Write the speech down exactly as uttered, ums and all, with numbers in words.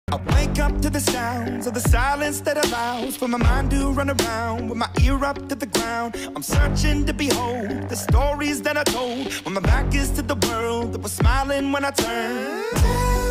I wake up to the sounds of the silence that allows for my mind to run around with my ear up to the ground. I'm searching to behold the stories that I told when my back is to the world that was smiling when I turned.